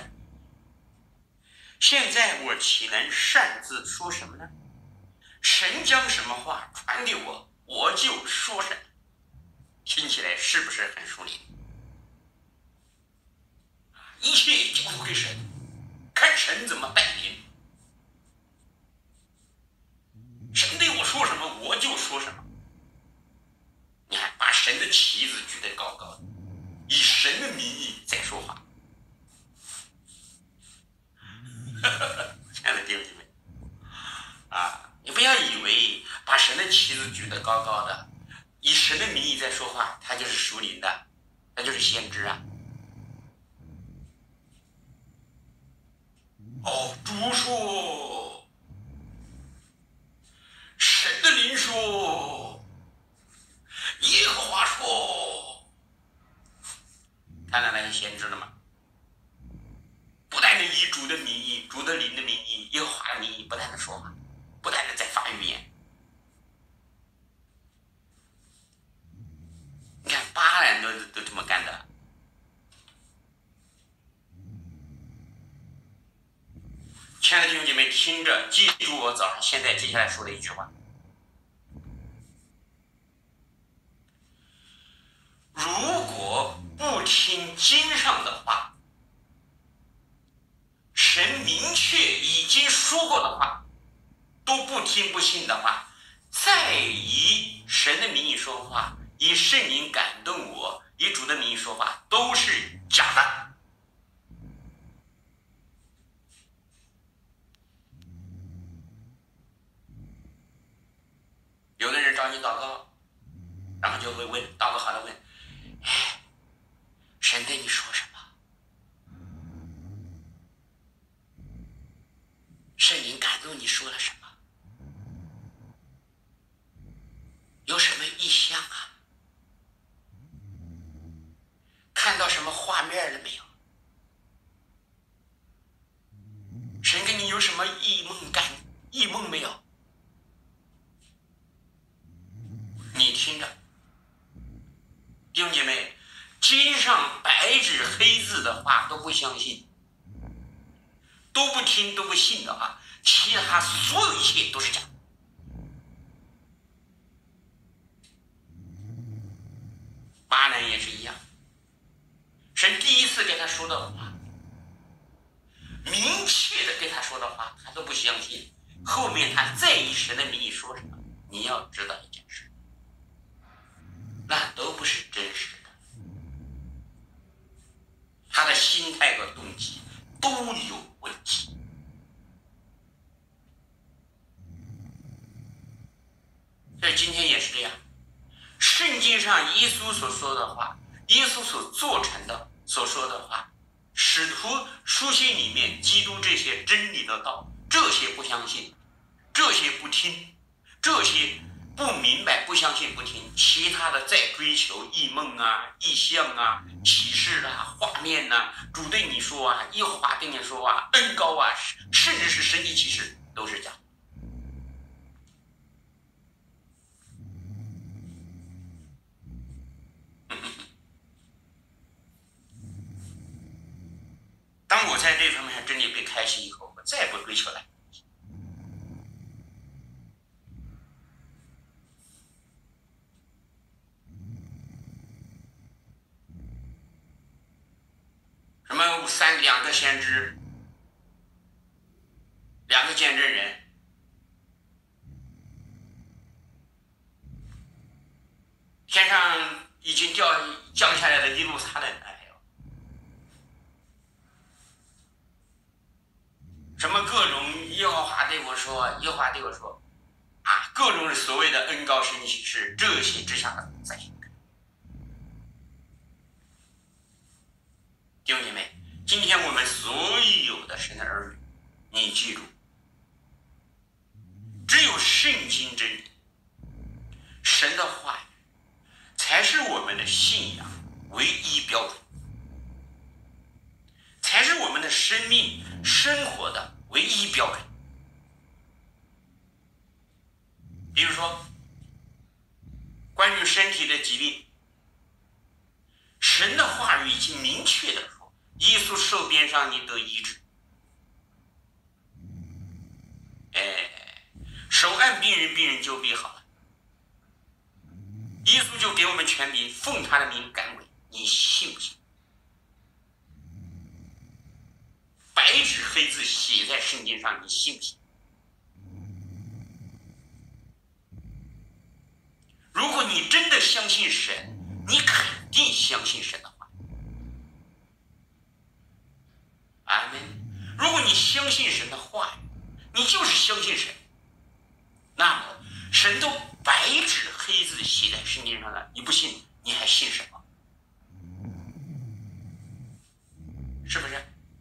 现在我岂能擅自说什么呢？神将什么话传给我，我就说什么。听起来是不是很疏离？一切交给神，看神怎么带领。神对我说什么，我就说什么。你看，把神的旗子举得高高的，以神的名义在说话。亲爱的弟兄姐妹，啊，你不要以为把神的旗子举得高高的，以神的名义在说话，他就是属灵的，他就是先知啊。哦，主说，神的灵说，耶和华说，看到那些先知了吗？不但是以主的名义、主的灵的名义、耶和华的名义，不断的说话，不断的在发预言。你看巴兰都都这么干的。亲爱的弟兄姐妹，听着，记住我早上现在接下来说的一句话：如果不听经上的话，神明确已经说过的话，都不听不信的话，再以神的名义说话，以圣灵感动我，以主的名义说话，都是假的。有的人找你祷告，然后就会问，祷告好了问，哎，神对你说什么？圣灵感动你说了什么？有什么意象啊？看到什么画面了没有？神跟你有什么异梦感异梦没有？你听着，弟兄姐妹，经上白纸黑字的话都不相信，都不听都不信的话，其他所有一切都是假的。巴兰也是一样，神第一次跟他说的话，明确的跟他说的话，他都不相信。后面他再以神的名义说什么，你要知道一件事，那都不是真实的，他的心态和动机都有问题。所以今天也是这样，圣经上耶稣所说的话，耶稣所做成的所说的话，使徒书信里面基督这些真理的道，这些不相信，这些不听，这些不明白、不相信、不听，其他的再追求异梦啊、异象啊、启示啊、画面呐、啊，主对你说啊，耶和华对你说啊，恩高啊，甚至是神迹启示，都是假的。当我在这方面上真理被开启以后，我再也不追求了。什么三两个先知，两个见证人，天上已经掉降下来的耶路撒冷，哎呦，什么各种耶和华对我说，耶和华对我说，啊，各种所谓的恩高神启示，这些之下的在行。弟兄姐妹，今天我们所有的神的儿女，你记住，只有圣经真理，神的话语，才是我们的信仰唯一标准，才是我们的生命生活的唯一标准。比如说，关于身体的疾病，神的话语已经明确的说，耶稣受鞭伤，你得医治。哎，手按病人，病人就必好了。耶稣就给我们权柄，奉他的名赶鬼，你信不信？白纸黑字写在圣经上，你信不信？如果你真的相信神，你肯定相信神的话。阿门。如果你相信神的话语，你就是相信神，那么神都白纸黑字写在圣经上了，你不信，你还信什么？是不是？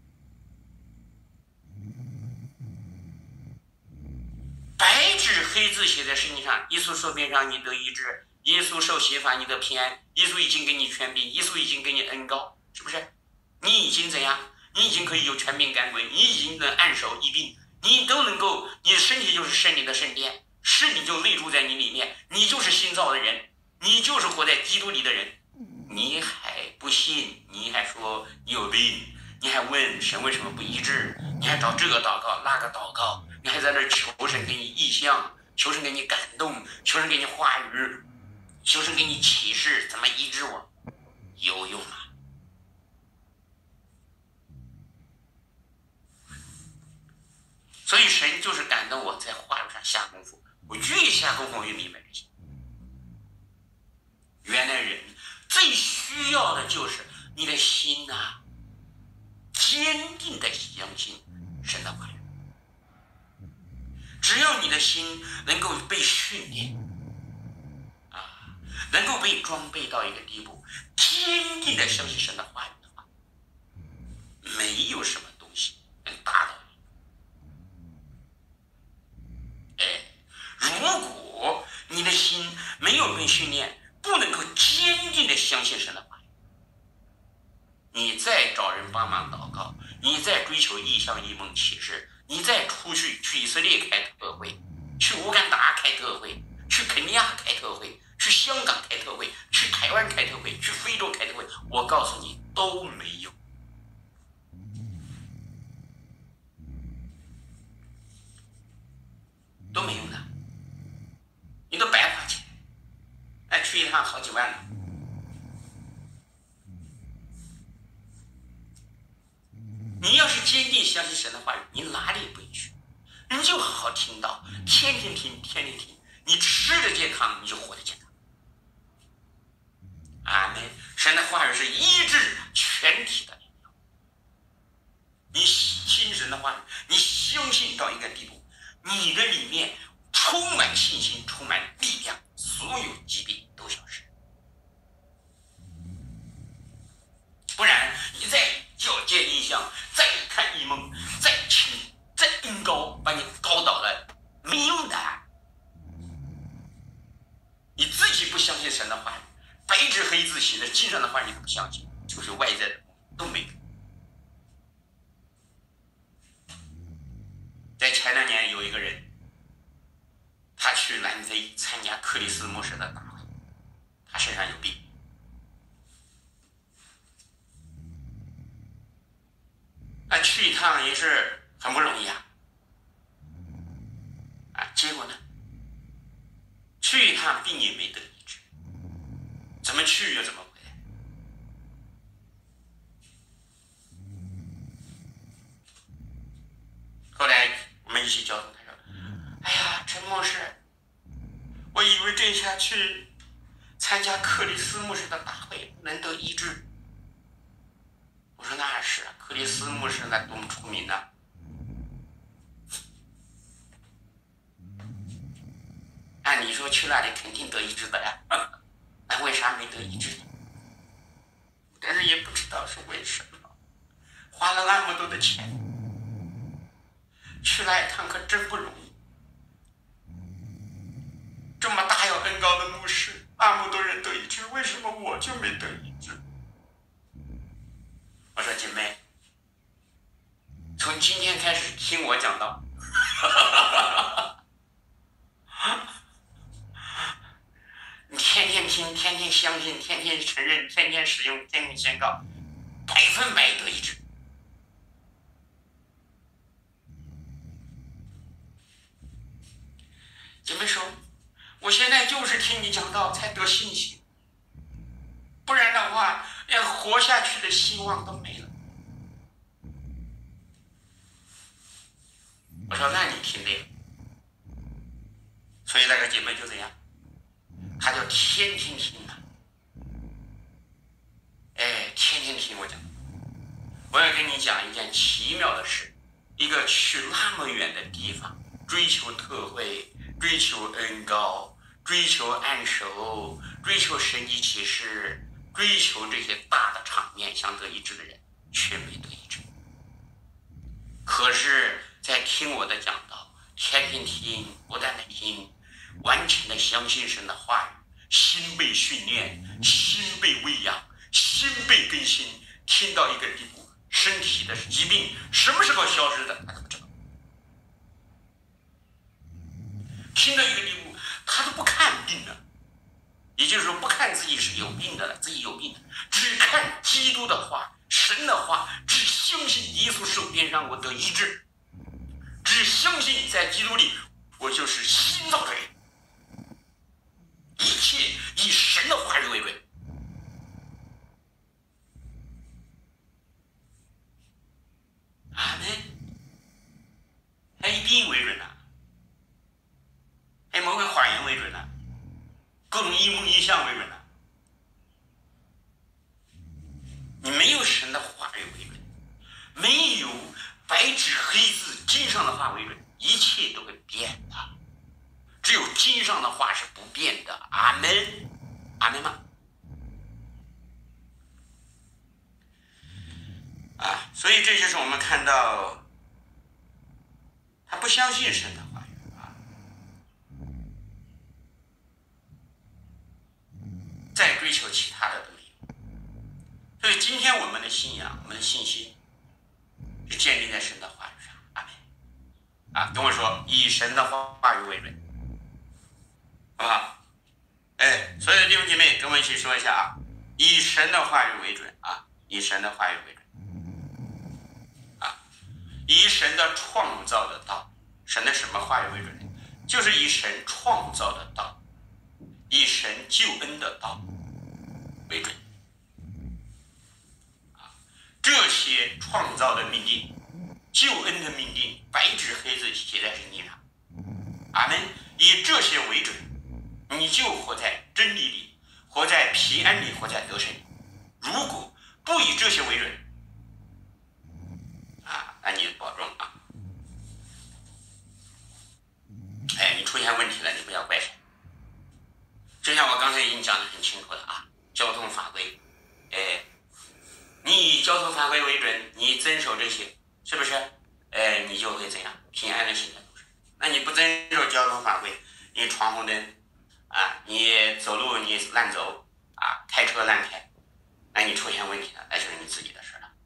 白纸黑字写在圣经上，耶稣受鞭伤，你得医治；耶稣受刑罚，你得平安；耶稣已经给你权柄，耶稣已经给你恩膏，是不是？你已经怎样？你已经可以有权柄赶鬼，你已经能按手医病，你都能够，你的身体就是圣灵的圣殿，圣灵就内住在你里面，你就是新造的人，你就是活在基督里的人，你还不信？你还说你有病？你还问神为什么不医治？你还找这个祷告那个祷告，你还在那求神给你意象，求神给你感动，求神给你话语，求神给你启示，怎么医治我？有用吗？所以神就是感动我在话语上下功夫，我越下功夫越明白这些。原来人最需要的就是你的心呐、啊，坚定的相信神的话语。只要你的心能够被训练啊，能够被装备到一个地步，坚定的相信神的话语的话，没有什么东西能打倒你。哎，如果你的心没有被训练，不能够坚定的相信神的话语，你再找人帮忙祷告，你再追求异象异梦启示，你再出去去以色列开特会，去乌干达开特会，去肯尼亚开特会，去香港开特会，去台湾开特会，去非洲开特会，我告诉你都没有。都没用的，你都白花钱，哎，去一趟好几万了。你要是坚定相信神的话语，你哪里也不去，你就好好听到，天天听，天天听，你吃的健康，你就活得健康。阿门。神的话语是医治全体的力量。你听神的话语，你相信到一个地步，你的里面充满信心，充满力量，所有疾病都消失。不然你再叫见异象，再看异梦，再听，再恩高，把你高倒了，没用的。 相信，就是外在的都没有。在前两年有一个人，他去南非参加克里斯牧师的大会，他身上有病。那去一趟也是很不容易啊，啊，结果呢，去一趟病也没得医治，怎么去又怎么回来？后来我们一起交通，他说：“哎呀，陈牧师，我以为这下去参加克里斯牧师的大会能得医治。”我说那是啊，克里斯牧师那多么出名啊！按你说去那里肯定得医治的呀，那为啥没得医治呢？但是也不知道是为什么，花了那么多的钱，去那一趟可真不容易。这么大有恩高的牧师，那么多人得医治，为什么我就没得医治？我说姐妹，从今天开始听我讲道，你天天听，天天相信，天天承认，天天使用，天天宣告，百分百得医治。姐妹说，我现在就是听你讲道才得信心，不然的话连活下去的希望都没了。我说那你听这个，所以那个姐妹就这样，她就天天听啊，哎，天天听我讲。我要跟你讲一件奇妙的事，一个去那么远的地方，追求特会，追求恩膏，追求按手，追求神迹奇事，追求这些大的场面想得医治的人，却没得医治。可是在听我的讲道，天天听，不断的听，完全的相信神的话语，心被训练，心被喂养，心被更新，听到一个地步，身体的疾病什么时候消失的他都不知道，听到一个地步他都不看病了，也就是说不看自己是有病的了，自己有病的，只看基督的话，神的话，只相信耶稣受鞭伤我得医治，只相信在基督里我就是新造的人，一切以神的话语为准。阿门。还以病为准呢、啊，还魔鬼谎言为准呢、啊，各种一梦一象为准呢、啊。你没有神的话语为准，没有白纸黑字经上的话为准，一切都会变的。只有经上的话是不变的。阿门，阿门吗？啊，所以这就是我们看到他不相信神的话语啊，再追求其他的都没有。所以今天我们的信仰，我们的信心是建立在神的话语上。阿门。啊，跟我说，以神的话语为准，好不好？哎，所有的弟兄姐妹，跟我一起说一下啊，以神的话语为准啊，以神的话语为准。以神的创造的道，神的什么话语为准？就是以神创造的道，以神救恩的道为准。这些创造的命令，救恩的命令，白纸黑字写在圣经上。阿门。以这些为准，你就活在真理里，活在平安里，活在得胜里。如果不以这些为准，啊，那你保重啊！哎，你出现问题了，你不要怪谁。就像我刚才已经讲得很清楚了啊，交通法规，哎，你以交通法规为准，你遵守这些，是不是？哎，你就会怎样？平安的行在路上。那你不遵守交通法规，你闯红灯，啊，你走路你乱走，啊，开车乱开， 那你出现问题了，那就是你自己的事了。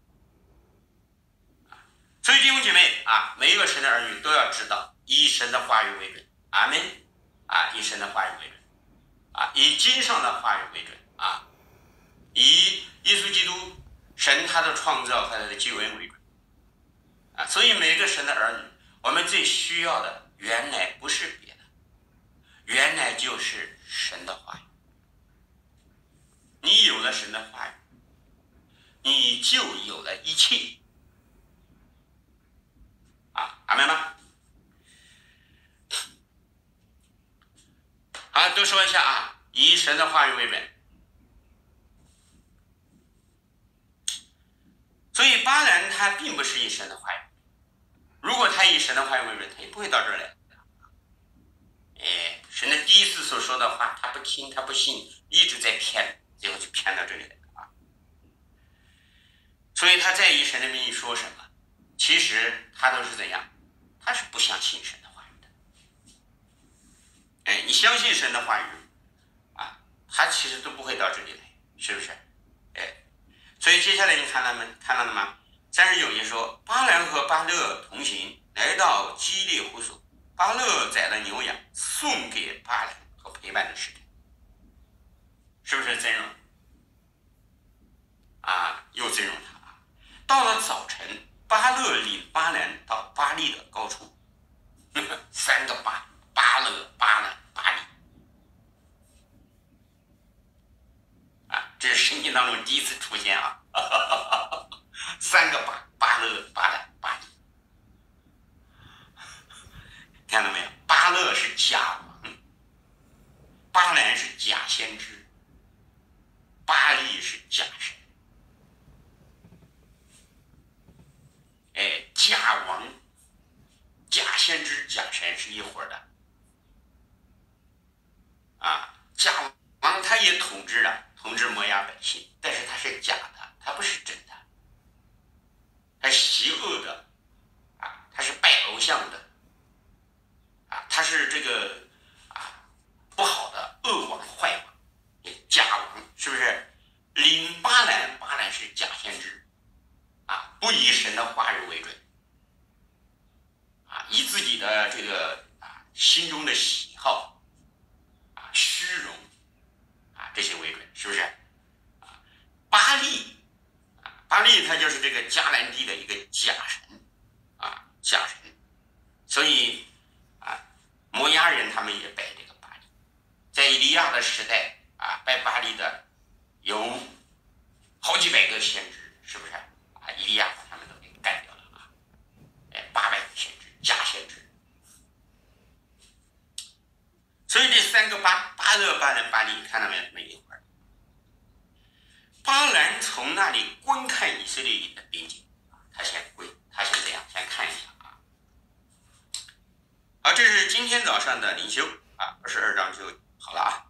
所以弟兄姐妹啊，每一个神的儿女都要知道，以神的话语为准，阿门啊，以神的话语为准啊，以经上的话语为准啊，以耶稣基督神他的创造和他的救恩为准啊。所以每一个神的儿女，我们最需要的原来不是别的，原来就是神的话语。你有了神的话语，你就有了一切啊，阿门吗？好，都说一下啊，以神的话语为准。所以巴兰他并不是以神的话语，如果他以神的话语为准，他也不会到这儿来。哎，神的第一次所说的话，他不听，他不信，一直在骗，最后就骗到这里来了啊。所以他在以神的名义说什么，其实他都是怎样？他是不相信神的话语的。哎，你相信神的话语啊，他其实都不会到这里来，是不是？哎，所以接下来你看到没？看到了吗？三十九节说，巴兰和巴勒同行，来到基列胡所，巴勒宰了牛羊，送给巴兰和陪伴的使者，是不是尊荣？啊，又尊荣他。到了早晨，巴勒领巴兰到巴利的高处，呵呵三个巴，巴勒、巴兰、巴利，啊，这是圣经当中第一次出现啊，哈哈哈哈三个巴，巴勒、巴兰、巴利，看到没有？巴勒是假王，巴兰是假先知，巴利是假神。哎，假王、假先知、假神是一伙的啊！假王他也统治了，统治摩押百姓，但是他是假的，他不是真的，他邪恶的啊，他是拜偶像的啊，他是这个啊不好的恶王、坏王，假王是不是？领巴兰，巴兰是假先知。啊，不以神的话语为准，啊，以自己的这个啊心中的喜好，啊虚荣，啊这些为准，是不是？啊，巴利，啊巴利他就是这个迦南地的一个假神，啊假神，所以啊摩押人他们也拜这个巴利，在以利亚的时代啊拜巴利的有好几百个先知，是不是？啊，以利亚把他们都给干掉了啊！哎，八百个先知，假先知。所以这三个巴，巴勒、巴兰、巴利，看到没有？没一会儿。巴兰从那里观看以色列人的边境，他先归，他先这样，先看一下啊。好，这是今天早上的灵修啊，二十二章就好了啊。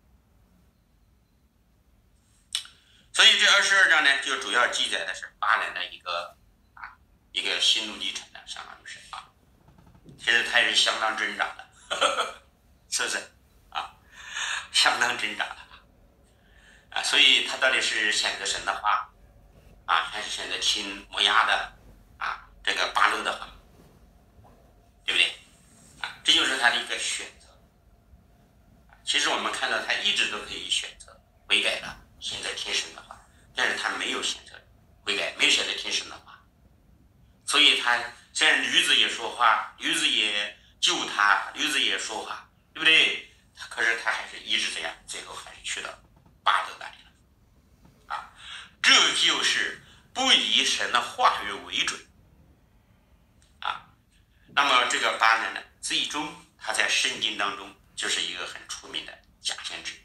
所以这二十二章呢，就主要记载的是巴兰的一个啊一个心路历程的，相当于是啊，其实他也是相当挣扎的，呵呵是不是啊？相当挣扎的啊，所以他到底是选择神的话啊，还是选择听摩押的啊这个巴勒的话，对不对？啊，这就是他的一个选择。其实我们看到他一直都可以选择悔改的。选择听神的话，但是他没有选择悔改，没有选择听神的话，所以他虽然驴子也说话，驴子也救他，驴子也说话，对不对？可是他还是一直这样，最后还是去到巴勒那里了啊！这就是不以神的话语为准啊。那么这个巴勒呢，最终他在圣经当中就是一个很出名的假先知。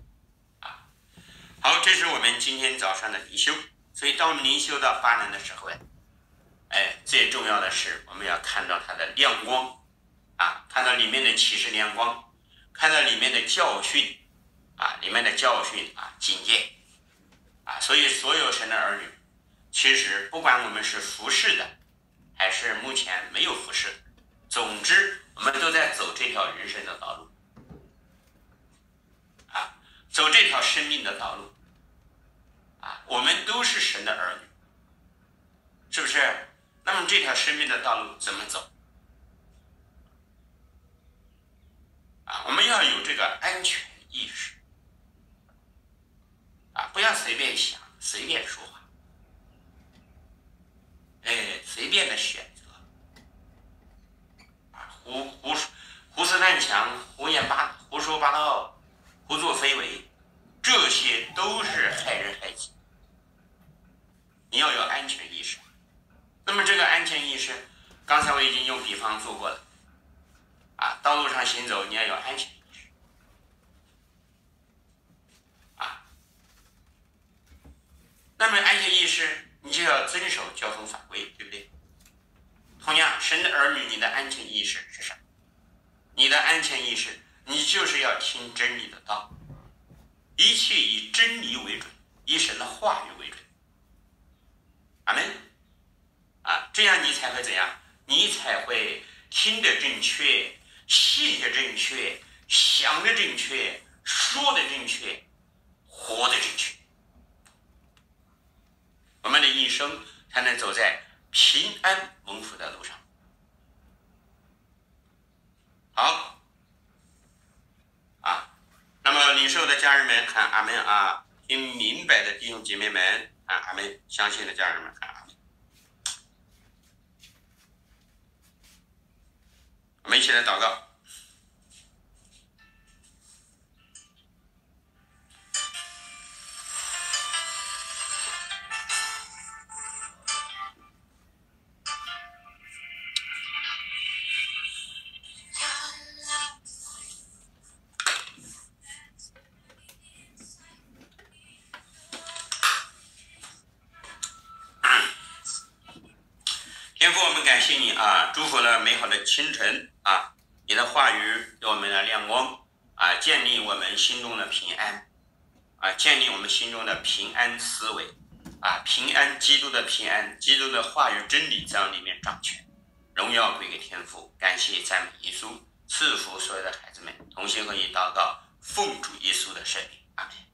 好，这是我们今天早上的灵修。所以当我们灵修到巴兰的时候，哎，最重要的是我们要看到它的亮光啊，看到里面的启示亮光，看到里面的教训啊，里面的教训啊，警戒啊。所以所有神的儿女，其实不管我们是服侍的，还是目前没有服侍的，总之我们都在走这条人生的道路啊，走这条生命的道路。 啊，我们都是神的儿女，是不是？那么这条生命的道路怎么走？啊，我们要有这个安全意识，啊，不要随便想，随便说话，哎，随便的选择，啊，胡胡胡思乱想，胡言八胡说八道，胡作非为，这些都是害人害己。你要有安全意识。那么这个安全意识，刚才我已经用比方做过了，啊，道路上行走你要有安全意识，啊，那么安全意识你就要遵守交通法规，对不对？同样，神的儿女，你的安全意识是什么？你的安全意识，你就是要听真理的道，一切以真理为准，以神的话语为准。阿门。啊，这样你才会怎样？你才会听得正确，信得正确，想得正确，说得正确，活得正确。我们的一生才能走在平安蒙福的路上。好，啊，那么领受的家人们喊阿门啊，听明白的弟兄姐妹们喊阿门，相信的家人们喊阿门。我们一起来祷告。天父，我们感谢你啊，祝福了美好的清晨啊，你的话语给我们的亮光啊，建立我们心中的平安啊，建立我们心中的平安思维啊，平安，基督的平安，基督的话语真理在我里面掌权，荣耀归给天父，感谢赞美耶稣，赐福所有的孩子们，同心合意祷告，奉主耶稣的圣名，阿们。